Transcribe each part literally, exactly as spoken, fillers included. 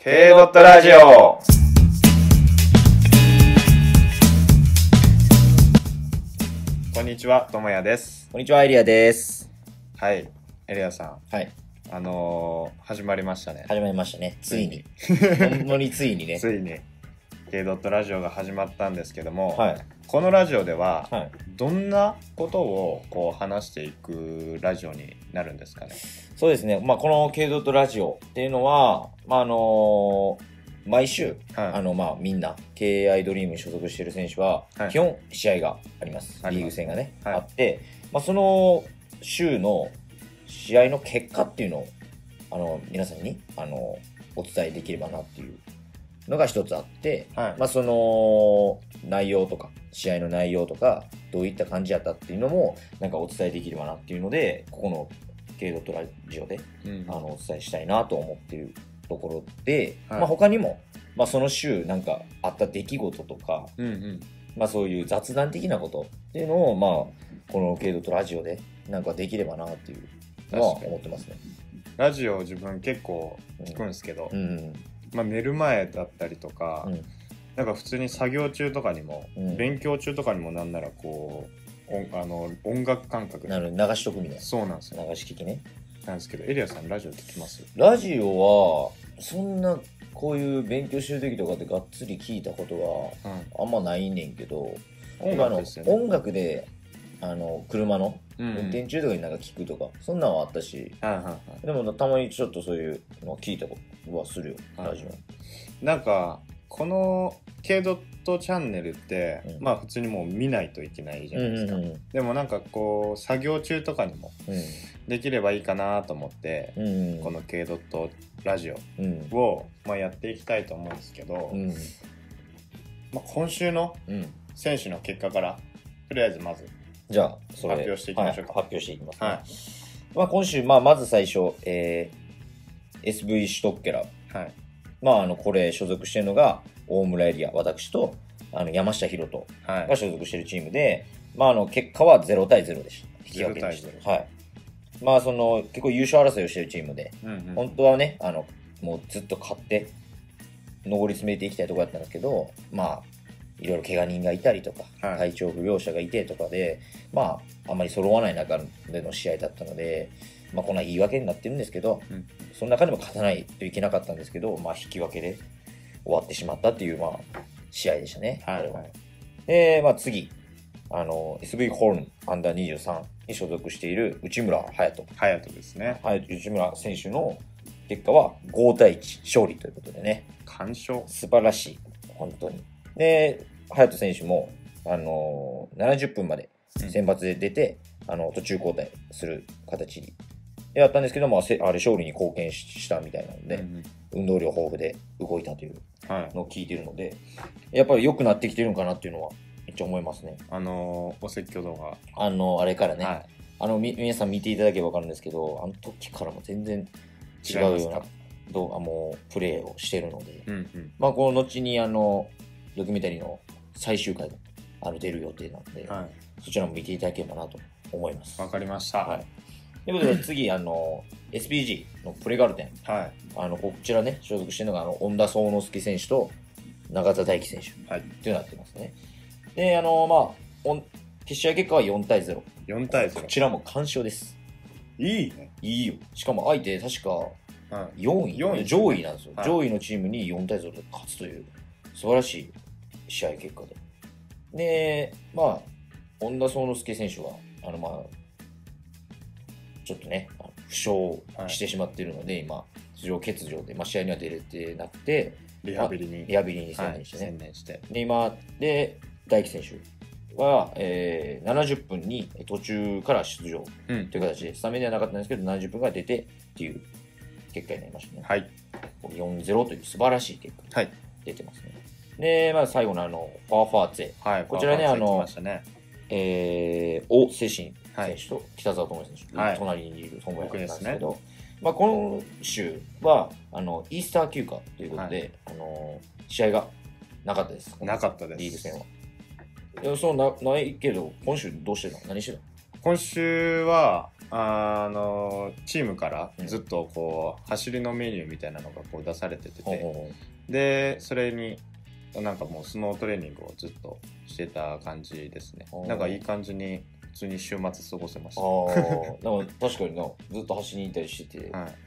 K ドットラジオ。こんにちは、ともやです。 こんにちは、エリアです。 はい、エリアさん。 はい。 あのー、始まりましたね。 始まりましたね。ついに。ほんまについにね。 ついに K ドットラジオが始まったんですけども、 はい、 このラジオでは、 はい、 どんなことをこう話していくラジオになるんですかね。 そうですね。まあこの K ドットラジオっていうのは、まああのー、毎週、はい、あのまあみんな ケーアイ ドリームに所属している選手は、はい、基本試合があります。リーグ戦がね、はい、あって、まあその週の試合の結果っていうのをあの皆さんにあのお伝えできればなっていうのが一つあって、はい、まあその内容とか試合の内容とかどういった感じやったっていうのもなんかお伝えできればなっていうので、ここの K ドットラジオで、うん、あのお伝えしたいなと思っているところで、はい、まあ他にも、まあ、その週なんかあった出来事とか、うんうん、まあそういう雑談的なことっていうのをまあこの K ドットラジオでなんかできればなっていうのは思ってますね。 ラジオ自分結構聞くんですけど、うんうんうん、まあ、寝る前だったりとか、うん、なんか普通に作業中とかにも、うん、勉強中とかにもなんならこう音あの音楽感覚で流しとくみたいな。 そうなんですよ。 流し聞きね。 なんですけど、エリアさんラジオ聞きます？ ラジオはそんなこういう勉強してる時とかでがっつり聞いたことはあんまないねんけど、うん、音楽ですよね。音楽であの車の運転中とかになんか聞くとか、うん、そんなんはあったし、うん、でもたまにちょっとそういうの聞いたことはするよ、ラジオ。なんかこの K ドットチャンネルって、うん、まあ普通にもう見ないといけないじゃないですか、うんうんうん、でもなんかこう作業中とかにもできればいいかなと思って、うんうん、この K ドットラジオを、まあ、やっていきたいと思うんですけど、うんまあ、今週の選手の結果からとりあえずまずじゃあそれ発表していきましょうか。 はい、発表していきますね、はいまあ、今週、まあ、まず最初、えー、エスブイ シュトッケラー、はいまあ、あのこれ所属しているのが大村エリア、私とあの山下博人が所属しているチームで、はいまあ、あの結果はゼロたいゼロでした。引き分けでした。はいまあ、その結構優勝争いをしているチームで、うんうん、本当はねあのもうずっと勝って上り詰めていきたいところだったんですけど、まあいろいろ怪我人がいたりとか、はい、体調不良者がいてとかで、まあ、あんまり揃わない中での試合だったので、まあ、こんな言い訳になってるんですけど、うん、その中でも勝たないといけなかったんですけど、まあ、引き分けで終わってしまったっていう、まあ、試合でしたね。はいはい、で、まあ、次、あの、エスブイ ホールンアンダーにじゅうさんに所属している内村隼人。 隼人ですね。 内村選手の結果はごたいいち勝利ということでね。 完勝。 素晴らしい。本当に。で、隼人選手も、あのー、ななじゅっぷんまで先発で出て、うん、あの途中交代する形でやったんですけども、あれ勝利に貢献したみたいなので、うんうん、運動量豊富で動いたというのを聞いているので、はい、やっぱり良くなってきてるのかなっていうのはめっちゃ思いますね。 あのー、お説教動画。 あのー、あれからね、はい、あのみ皆さん見ていただければ分かるんですけど、あの時からも全然違うような動画もプレーをしているので、うんうん、まあこの後にあのドキュメンタリーの最終回があの出る予定なので、はい、そちらも見ていただければなと思います。 わかりました。はい。 ということで次あの エスピージー のプレガルテン、はい、あのこちらね所属しているのがあの恩田壮之介選手と永田大輝選手、はい、っていうのになってますね。であのまあ決勝結果はよんたいゼロ。 よんたいゼロ。 こちらも完勝です。 いいね。 いいよ。しかも相手確かよんい、よんい上位なんですよ、はい。上位のチームによんたいゼロで勝つという素晴らしい試合結果で。で、まあ、恩田壮之介選手は、あの、まあ、ちょっとね、負傷してしまっているので、はい、今、出場欠場で、まあ、試合には出れてなくて、 リハビリに、 リハビリに専念してね。 はい、専念して。 で、今、で、大輝選手は、えー、ななじゅっぷんに途中から出場という形で、うん、スタメンではなかったんですけど、ななじゅっぷんから出てっていう結果になりましたね。はい。よんたいゼロという素晴らしい結果が出てますね。はいで、まあ、最後のあの、ファーファーツェ。はい、こちらね、あの、ね、えー、王精神選手と北澤智也選手、はい、隣にいる智也なんですけど、ね、まあ、今週は、あの、イースター休暇ということで、はい、あの、試合がなかったです。 なかったです。 リーグ戦は。いや、そうな、ないけど、今週どうしてたの？何してたの？ 今週は、 ああのチームからずっとこう走りのメニューみたいなのがこう出されてて、てでそれになんかもうスノートレーニングをずっとしてた感じですね。なんかいい感じに普通に週末過ごせました。 ああ、なんか確かにな、ずっと走りに行ったりしてて、はい、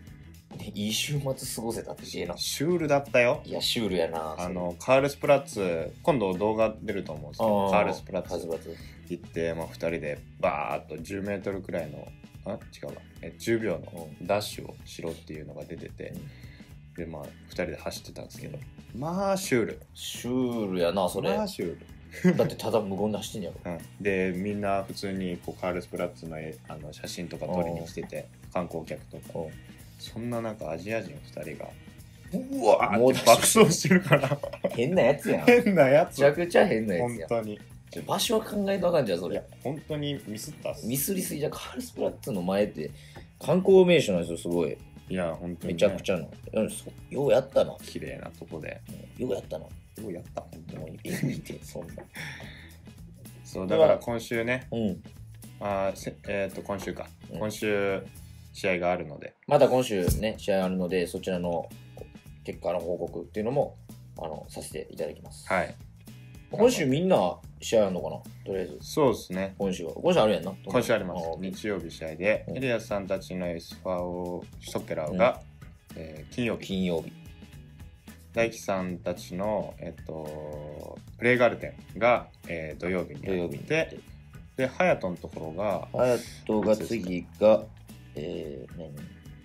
いい週末過ごせたってええな。 シュールだったよ。 いやシュールやな。 あのカールスプラッツ、今度動画出ると思うんですけど、カールスプラッツ行って、まあ、ふたりでバーッとじゅうメートルくらいのあ違うわえじゅうびょうのダッシュをしろっていうのが出てて、うん、でまあふたりで走ってたんですけど、うん、まあシュールシュールやなそれ。 まあシュールだってただ無言で走ってんやろ、 うん、でみんな普通にこうカールスプラッツの、あの写真とか撮りに来てて、観光客とか、そんななんかアジア人ふたりがうわーって爆走してるから変なやつやん。 変なやつ、 めちゃくちゃ変なやつやん本当に。 場所は考えとあかんじゃんそれ。いや本当にミスったっす。 ミスりすぎじゃん。カールスプラッツの前って観光名所なんですよ。すごい。 いや本当に、ね、 めちゃくちゃなようやったな。 綺麗なとこで、 うん、ようやったな。ようやった本当にえぐいてそんなそうだから今週ね、 うん、 あえっ、ー、と今週か、うん、今週試合があるので、 まだ今週ね試合あるので、そちらの結果の報告っていうのもあのさせていただきます。 はい。 今週みんな試合あるのかな、とりあえず。 そうですね。 今週は今週あるやんな。 今週あります。日曜日試合で、うん、エリアスさんたちのエスファオシュトッケラーが、うんえー、金曜日。 金曜日。 大輝さんたちの、えっと、プレイガルテンが、えー、土曜日にやって、で、ハヤトのところが、 ハヤトが次が、えー、何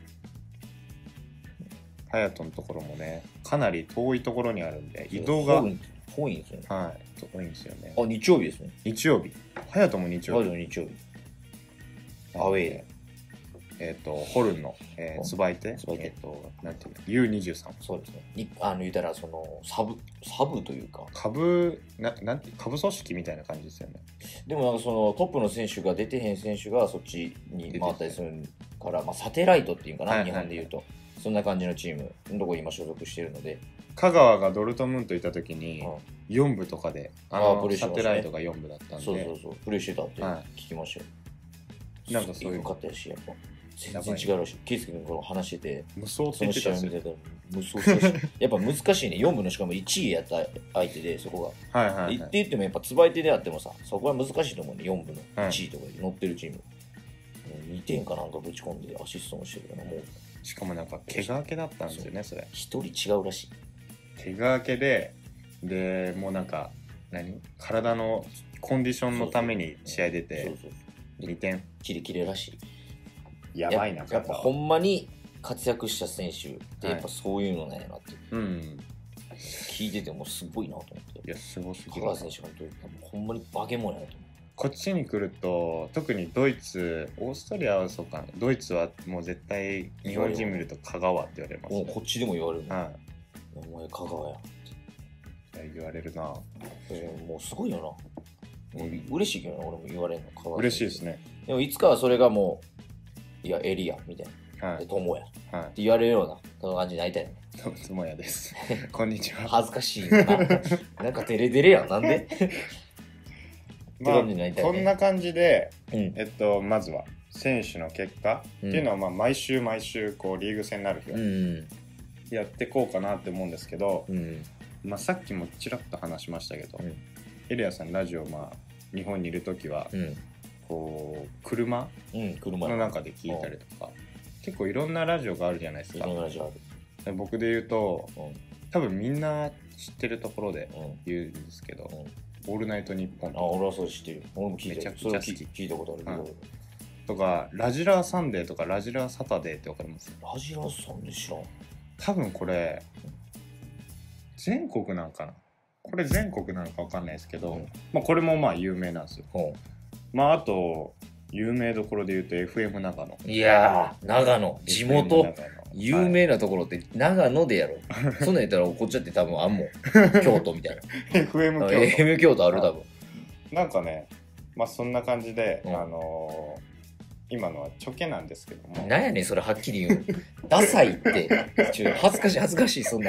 ハヤトのところもね、かなり遠いところにあるんで、移動が遠いんですよね。 はい、遠いんですよね。 あ、日曜日ですね。 日曜日。ハヤトも日曜日。 ハヤトも日曜日。アウェイで。 えっ、ー、と、ホルンの、えー、つばい手、 つばい手、 えっ、ー、と、なんていうの、ユーにじゅうさん。 そうですね。にあの言ったら、その、サブ、サブというか。 株、ななんて、株組織みたいな感じですよね。 でもなんかその、トップの選手が出てへん選手がそっちに回ったりするから、まあ、サテライトっていうかな、はいはいはい、日本で言うと。そんな感じのチームのとこ今所属しているので。 香川がドルトムントいた時に、よん部とかで、あの、あね、サテライトがよん部だったんで。 そうそうそう、プレイしてたって聞きましたよ。はい、なんかそういう。よかったやし、やっぱ。全然違うらしい。ケイスケ君から話してて、 無双って言ってたんですよ。 無双してたし、やっぱ難しいね。よん部のしかもいちいやった相手で、そこが。はいはい、はい。 言って言ってもやっぱつばい手であってもさ、そこは難しいと思うね。よん部のいちいとかで乗ってるチーム。はい、にてんかなんかぶち込んでアシストもしてるから、もう。 しかもなんか怪我明けだったんですよね、それ。 一人違うらしい。 怪我明けで、で、もうなんか、何体のコンディションのために試合出て、そうそうそうにてん。 キレキレらしい。 やばいな。 やっぱほんまに活躍した選手ってやっぱそういうのなんやなって、はい、うん、聞いててもすごいなと思って。 いやすごすぎる。 香川選手本当にほんまに化け物やなと思って。 こっちに来ると特にドイツ、オーストリアはそうかな、ドイツはもう絶対日本人見ると香川って言われます、ね、 こっちでも言われる、 はい、 お前香川やって言われるな、 えー、もうすごいよな、うん、嬉しいけどな、俺も言われるの香川。 嬉しいですね。 でもいつかはそれがもういや、エリアみたいな。はい。友也。はい。って言われるような、その感じになりたいね。 友也です。こんにちは。 恥ずかしいな。なんかデレデレやん。なんでまあ、ね、こんな感じで、うん、えっと、まずは、選手の結果っていうのは、まあ、毎週毎週、こう、リーグ戦になる日は、やっていこうかなって思うんですけど、うん、まあ、さっきもちらっと話しましたけど、うん、エリアさん、ラジオ、まあ、日本にいるときは、うんこう 車,、うん、車の中で聞いたりとか、結構いろんなラジオがあるじゃないですか。 いろんなラジオある。 僕で言うと、うん、多分みんな知ってるところで言うんですけど、うん、オールナイトニッポンとか。 あ、俺はそれ知ってる。俺も聞いてる。 めちゃくちゃ好き。 聞いたことある、うん、 とかラジラーサンデーとかラジラーサタデーってわかります？ ラジラーサンデー知らん。 多分これ全国なんかな、これ全国なのかわかんないですけど、うん、まあこれもまあ有名なんですよ。うんまああと有名どころで言うと エフエム 長野。 いやー長野地元有名なところって長野でやろ。そんなん言ったらこっちだって多分あんもん。京都みたいな。 エフエム 京都。 エフエム 京都ある多分。 なんかね、まあそんな感じで、うん、あのー、今のはチョケなんですけども。 なんやねんそれはっきり言う。ダサいって。ちょ恥ずかしい恥ずかしいそんな。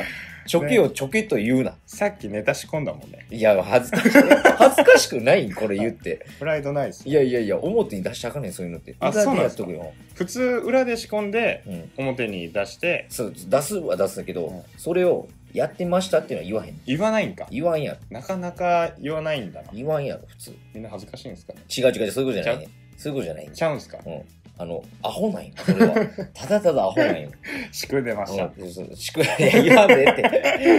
チョキをチョキと言うな。 さっきネタ仕込んだもんね。 いや、恥ずかしい。恥ずかしくないこれ言って。 プライドないっす。 いやいやいや、表に出したらあかんねん、そういうのって。 あ、そうなんですか。 裏でやっとくよ。 普通、裏で仕込んで、うん、表に出して。 そう、出すは出すんだけど、うん、それをやってましたっていうのは言わへん。 言わないんか。 言わんやろ。 なかなか言わないんだな。 言わんやろ、普通。 みんな恥ずかしいんですかね。 違う違う、そういうことじゃないね。そういうことじゃないね。 ちゃうんすか。 うん。あの、アホなんよ、それは。ただただアホなんよ。 仕組んでました。 うん、そう仕組んで、言わんでって。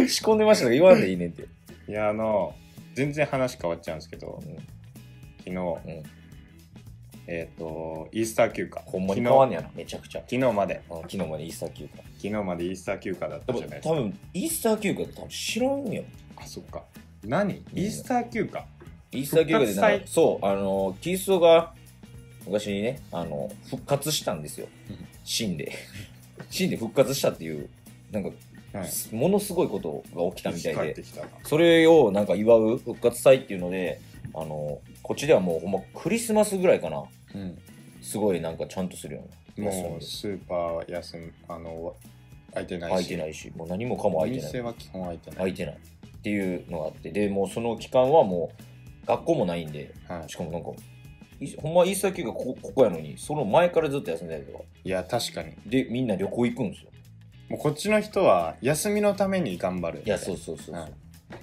仕込んでましたとか言わんでいいねんって。 いや、あの、全然話変わっちゃうんですけど、うん、昨日、うん、えっ、ー、と、イースター休暇。 ほんまに変わんねやな、めちゃくちゃ。 昨日まで。 うん、昨日までイースター休暇。 昨日までイースター休暇だったじゃないですか。 多分、イースター休暇って多分知らんよ。 あ、そっか。何、イースター休暇イースター休暇でなんか、そう、あの、キリストが、昔にね、あの、復活したんですよ。死んで。死んで復活したっていう、なんか、はい、ものすごいことが起きたみたいで、それをなんか祝う復活祭っていうので、あの、こっちではもうほんまクリスマスぐらいかな。うん、すごいなんかちゃんとするような。もうスーパー休む、あの、開いてないし。 開いてないし、もう何もかも開いてない。 お店は基本開いてない。 開いてない。っていうのがあって、で、もうその期間はもう学校もないんで、はい、しかもなんか、ほんまイースター休暇ここ、ここやのに、その前からずっと休んでたりとか。 いや、確かに。 で、みんな旅行行くんですよ。 もうこっちの人は休みのために頑張る。 いや、そうそうそうそう、 うん、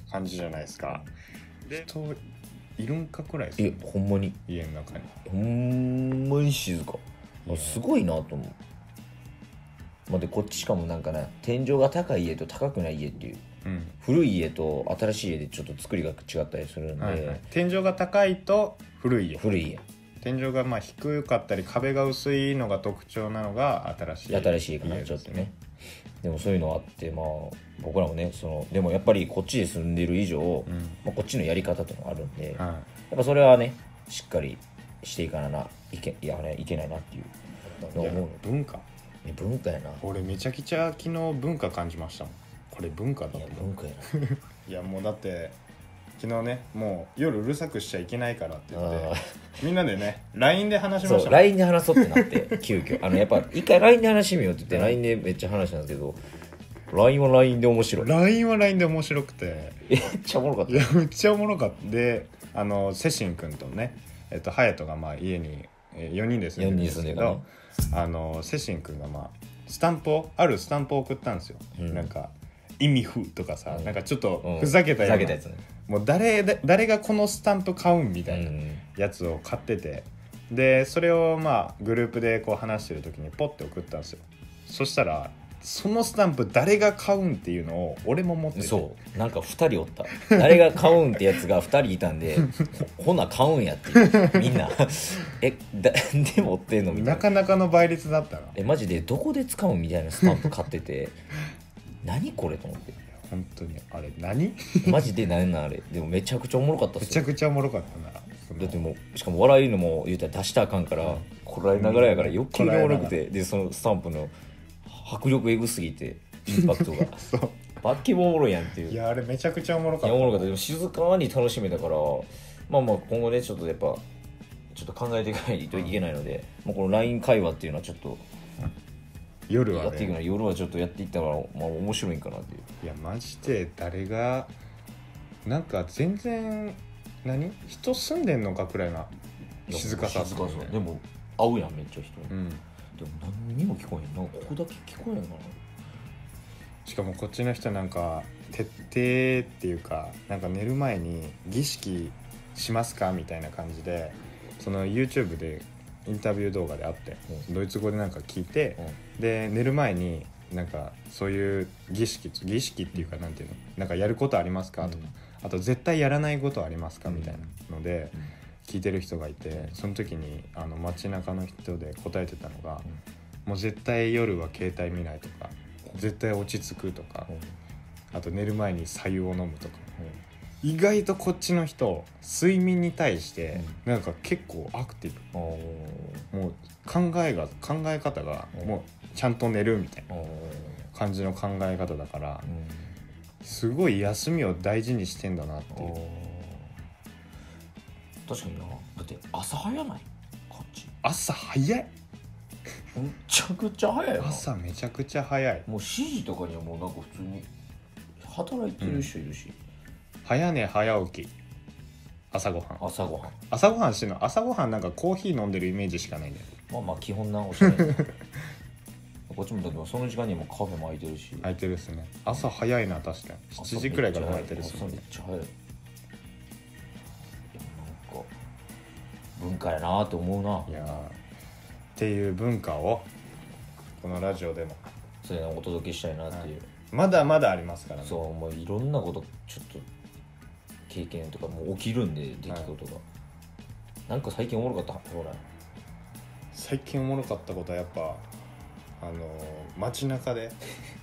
感じじゃないですか。で、人いるんかくらいですね。え、ほんまに。 家の中に。 ほんまに静か。すごいなと思う。まあ、で、こっちしかもなんかね、天井が高い家と高くない家っていう。うん、古い家と新しい家でちょっと作りが違ったりするんで、はいはい、 天井が高いと古い家古い家天井がまあ低かったり壁が薄いのが特徴なのが新しい家新しいかな、ちょっとね。でもそういうのあって、まあ僕らもね、そのでもやっぱりこっちで住んでる以上、うん、まあ、こっちのやり方というのがあるんで、はい、やっぱそれはねしっかりしていかなないけいや、ね、いけないなっていうのを思う。 文化文化やな。 俺めちゃくちゃ昨日文化感じましたもん。これ文化だと思う。 いや文化やないやもうだって昨日ね、もう夜うるさくしちゃいけないからって言ってみんなでね ライン で話しましたもん。 そう ライン で話そうってなって急遽あのやっぱ一回 ライン で話してみようって言って ライン でめっちゃ話したんですけど、 ライン は ライン で面白い。 ライン は ライン で面白くてめっちゃおもろかった。 いやめっちゃおもろかった。で、あのセシン君とね、えっと隼人がまあ家によにんで住んでるんですけど、ね、あのセシン君がまあスタンプをあるスタンプを送ったんですよ、うん、なんか意味不とかさ、うん、なんかちょっとふざけたような、うん、ふざけたやつね。もう 誰, 誰がこのスタンプ買うんみたいなやつを買ってて、でそれをまあグループでこう話してる時にポッて送ったんですよ。そしたらそのスタンプ誰が買うんっていうのを俺も持ってて、 そうなんかふたりおった。誰が買うんってやつがふたりいたんでほ, ほな買うんやってみんなえだで持ってんのみたいな。 なかなかの倍率だったな。 えマジでどこで使うんみたいなスタンプ買ってて何これと思って。 本当にあれ何マジで何なんあれ。でもめちゃくちゃおもろかったっすよ。 めちゃくちゃおもろかったな。 だってもうしかも笑いのも言うたら出したらあかんから、うん、こらえながらやから余計におもろくて、でそのスタンプの迫力エグすぎてインパクトがそうバッキもおもろいやんっていう。 いやあれめちゃくちゃおもろかった。 いやおもろかった。でも静かに楽しめたから、まあまあ今後ねちょっとやっぱちょっと考えていかないといけないので、うん、もうこの ライン 会話っていうのはちょっと、うん、 夜はねやっていくの夜はちょっとやっていったら、まあ、面白いんかなっていう。 いやマジで誰がなんか全然何人住んでんのかくらいな静かさ、ね、静かさでも合うやんめっちゃ人に、うん、でも何にも聞こえんなんかここだけ聞こえんかな。 しかもこっちの人なんか徹底っていうかなんか寝る前に儀式しますかみたいな感じでその YouTube でインタビュー動画であって、うん、ドイツ語でなんか聞いて、うん、で寝る前になんかそういう儀式儀式っていうかなんていうのなんかやることありますかとか、うん、あと絶対やらないことありますかみたいなので聞いてる人がいて、その時にあの街中の人で答えてたのが、もう絶対夜は携帯見ないとか絶対落ち着くとか、あと寝る前に白湯を飲むとか、意外とこっちの人睡眠に対してなんか結構アクティブ、うん、もう考えが考え方がもうちゃんと寝るみたいな感じの考え方だから、うん、すごい休みを大事にしてんだなっていう。 確かにな。だって朝早ないこっち。 朝早いめちゃくちゃ早いよ。 朝めちゃくちゃ早い。 もうしちじとかにはもうなんか普通に働いてる人いるし、うん、 早寝早起き朝ごはん朝ごはん朝ごはんしてんの朝ごはんなんかコーヒー飲んでるイメージしかないんだよ。 まあまあ基本なおしゃれこっちもだけどその時間にもカフェも開いてるし開いてるっすね。朝早いな確かにしちじくらいから開いてるっすね。 朝めっちゃ早い。なんか文化やなって思うな。 いやっていう文化をこのラジオでもそれお届けしたいなっていう、はい、 まだまだありますからね。 そうもういろんなことちょっと経験とかもう起きるんで出来事が、はい、なんか最近おもろかったほら最近おもろかったことはやっぱあの街中で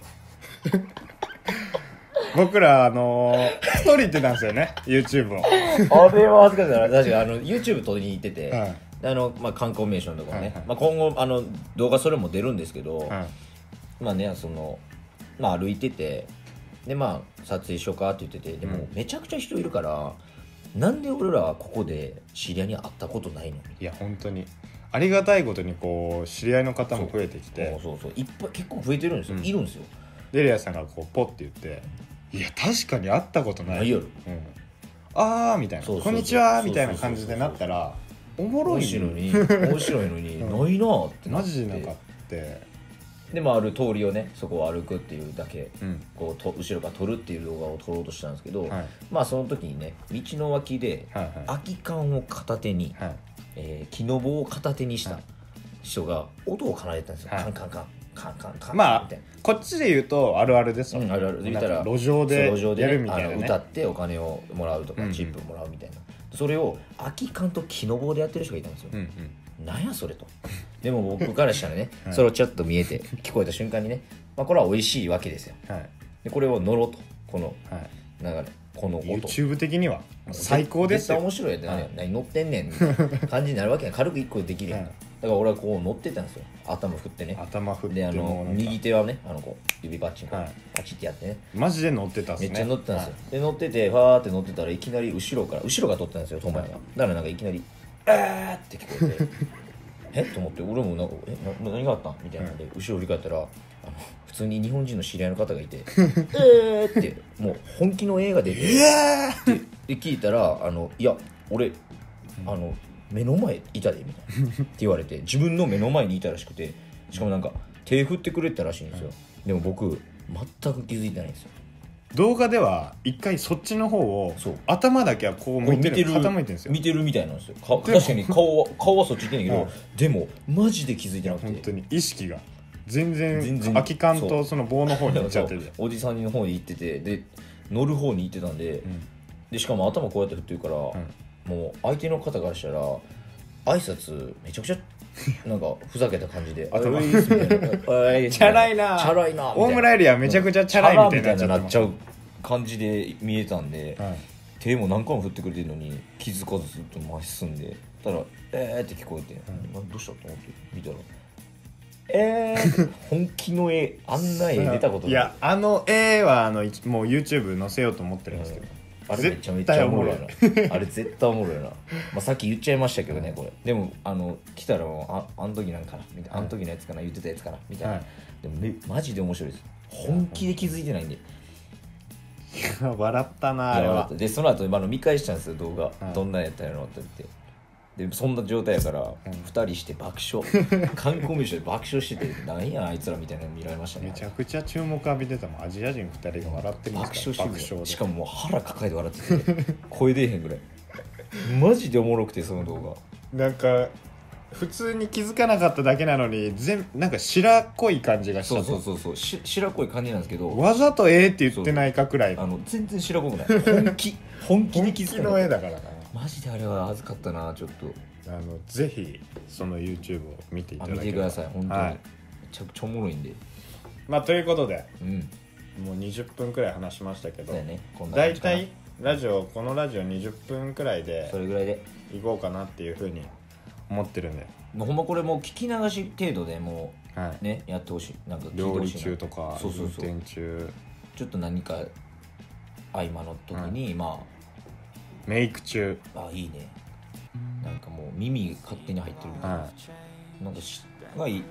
僕らあの一人行ってたんですよねYouTube をあれは恥ずかしいな。確かにあの YouTube 撮りに行ってて、はい、あのまあ、観光名所のところね、はいはい、まあ、今後あの動画それも出るんですけど、はい、まあねそのまあ歩いててでまあ撮影しようかって言っててでもめちゃくちゃ人いるから、うん、なんで俺らはここで知り合いに会ったことないの。 いや本当にありがたいことにこう知り合いの方も増えてきて、 そうそうそういっぱい結構増えてるんですよ、うん、いるんですよ。 デリアさんがこうポッて言っていや確かに会ったことない。 ないよ、うん、 あーみたいなこんにちはみたいな感じでなったらおもろいのに面白いのにないなってなってマジでなかってでもある通りをねそこを歩くっていうだけ、うん、こうと後ろから撮るっていう動画を撮ろうとしたんですけど、はい、まあその時にね道の脇で、はいはい、空き缶を片手に、はいえー、木の棒を片手にした人が音を奏でたんですよ、はい、カンカンカンカンカンカンまあこっちで言うとあるあるですよ、 うん、あるあるで言ったら路上でやるみたいな、ね、 あの歌ってお金をもらうとか、うん、チップもらうみたいなそれを空き缶と木の棒でやってる人がいたんですよ、うんうん、なんやそれとでも僕からしたらね、はい、それをちょっと見えて聞こえた瞬間にね、まあ、これは美味しいわけですよ、はい、でこれを乗ろうとこの流れ、はい、この音 YouTube 的には最高ですよ。 絶対面白いやつ、はい、何乗ってんねんみたいな感じになるわけや軽くいっこでできるやん、はい、だから俺はこう乗ってたんですよ頭振ってね頭振ってであの右手はねあのこう指パッチンこう、はい、パチってやってねマジで乗ってたっすね。 めっちゃ乗ってたんですよ、はい、で乗っててファーって乗ってたらいきなり後ろから後ろが撮ってたんですよトマヤが、はい、だからなんかいきなりあーって聞こえてえと思って俺もなんかえな何があったんみたいなので、はい、後ろ振り返ったらあの普通に日本人の知り合いの方がいてえーってもう本気の映画でえーってで聞いたらあのいや俺あの目の前いたでみたいなって言われて自分の目の前にいたらしくてしかもなんか手振ってくれてたらしいんですよ、はい、でも僕全く気づいてないんですよ。 動画では一回そっちの方を頭だけはこう向いてる傾いてるんですよ。 見てるみたいなんですよ。か確かに顔は顔はそっち行ってんねんけど、はい、でもマジで気づいてなくて本当に意識が全然空き缶とその棒の方に行っちゃってておじさんの方に行っててで乗る方に行ってたんで、うん、でしかも頭こうやって振ってるから、うん、もう相手の方からしたら挨拶めちゃくちゃなんかふざけた感じで頭チャラいなチャラいな大村エリアめちゃくちゃチャラいみたいになっちゃう感じで見えたんで、はい、手も何回も振ってくれてるのに気づかずずっと前進んでたらえーって聞こえて、うん、どうしたと思って見たらえー本気の絵あんな絵出たことない。 いやあの絵はあのもう YouTube 載せようと思ってるんですけど、 うん、あれめちゃめちゃおもろいなあれ絶対おもろいな、まあ、さっき言っちゃいましたけどねこれでもあの来たらああの時なんかなみたいな、あの時のやつかな言ってたやつかなみたいな、はい、でもめマジで面白いです。本気で気づいてないんで笑ったなあれは。 でその後、まあ、見返したんですよ動画、はい、どんなんやったんやろって言ってでそんな状態やから、うん、ふたりして爆笑観光名所で爆笑しててなんやあいつらみたいなの見られましたね。 めちゃくちゃ注目浴びてたもん。アジア人ふたりが笑ってるんですから爆笑してしかももう腹抱えて笑ってて声出えへんぐらいマジでおもろくてその動画なんか普通に気づかなかっただけなのに全なんか白っこい感じがした。 そうそうそうそうし白っこい感じなんですけどわざとええって言ってないかくらいあの全然白っこくない本気本気で気づかない本気の絵だからな。 マジであれは恥ずかったなちょっと。 あのぜひその YouTube を見ていただければ。 見てください本当に、はい、めちゃくちゃおもろいんで。 まあということで、 うん、 もうにじゅっぷんくらい話しましたけど、 ね、 だいたいラジオこのラジオにじゅっぷんくらいでそれぐらいでいこうかなっていうふうに思ってるんで、 もうほんまこれもう聞き流し程度でもう、はい、ねやってほしい。なんか聞いてほしいな。 料理中とかそうそうそう運転中ちょっと何か合間の時に、はい、まあメイク中あいいねなんかもう耳勝手に入ってるみたいな、はい、なんかしがいい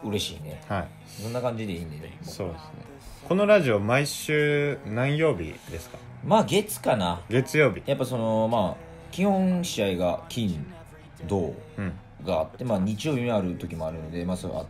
嬉しいね。 はい。 そんな感じでいいんでね。 そうですね。このラジオ毎週何曜日ですか？ まあ月かな。 月曜日。 やっぱそのまあ基本試合が金土があって、まあ日曜日にある時もあるので、まあそれあって、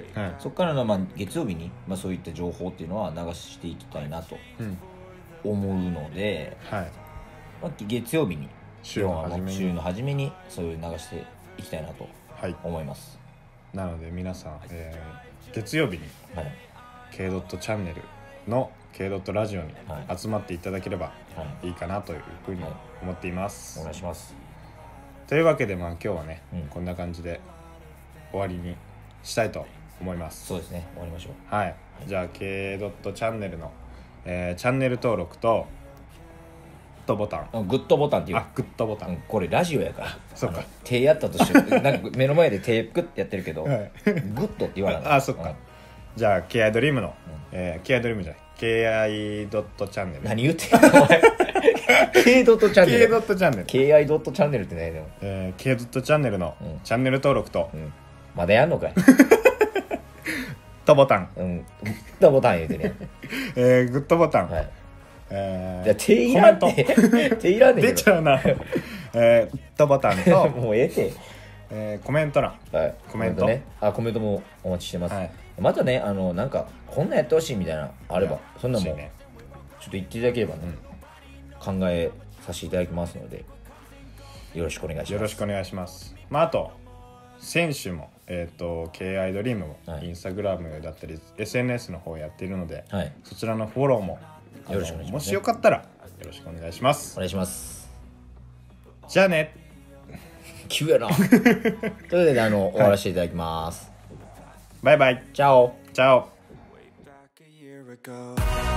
はい、そこからのまあ月曜日にまあそういった情報っていうのは流していきたいなと思うので、うん、はい、まあ、月曜日に週の初めに週の初めにそういう流していきたいなと思います。 はい、なので皆さん、えー、月曜日に、はい、K ドットチャンネルの K ドットラジオに集まっていただければいいかなというふうに思っています。 お願いします。 というわけで、まあ今日はね、うん、こんな感じで終わりにしたいと思います。 そうですね、終わりましょう。 はい。はい、じゃあ K ドットチャンネルの、えー、チャンネル登録とグッドボタン、 グッドボタンっていう、 あ、グッドボタン、うん、 これラジオやから。 そうか。 手やったとしてなんか目の前で手グッてやってるけど、はい、グッドって言わない。 あ、そっか。うん、じゃあ ケーアイ ドリームの、うん、えー、ケーアイ ドリームじゃない ケーアイ ドットチャンネル。 何言ってんのお前。K ドットチャンネル。 K ドットチャンネル。 ケーアイ ドットチャンネルってないでも。 えー、K ドットチャンネルのチャンネル登録と、うん、 まだやんのかい。 とボタン。 うん。グッドボタン言うてね。 えー、グッドボタン。 はい。 えー、 じゃあ手いらんね。手いらんねん。 出ちゃうな。えー、グッドボタンともうええて。 えー、コメント欄。 はい。 コメントね。 あ、コメントもお待ちしてます。はい。またね、あのなんかこんなんやってほしいみたいなあれば、そんなもん、ね、ちょっと言っていただければね、うん、考えさせていただきますので、よろしくお願いします。 よろしくお願いします。まああと選手もえっ、ー、と ケーアイ ドリームも、はい、インスタグラムだったり エスエヌエス の方やっているので、はい、そちらのフォローもよろしくお願いします、ね。もしよかったらよろしくお願いします。 お願いします。 じゃあね。 急やな。ということで、あの、終わらせていただきます。 バイバイ。 チャオ。 チャオ。